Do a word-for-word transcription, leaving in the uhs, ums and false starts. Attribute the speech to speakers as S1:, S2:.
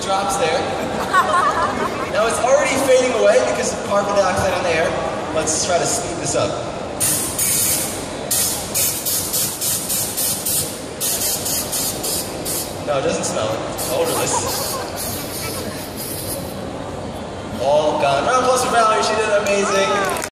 S1: drops there. Now it's already fading away because of carbon dioxide on the air. Let's try to speed this up. No, it doesn't smell it. It's odorless. All gone. Round of applause for Valerie. She did amazing.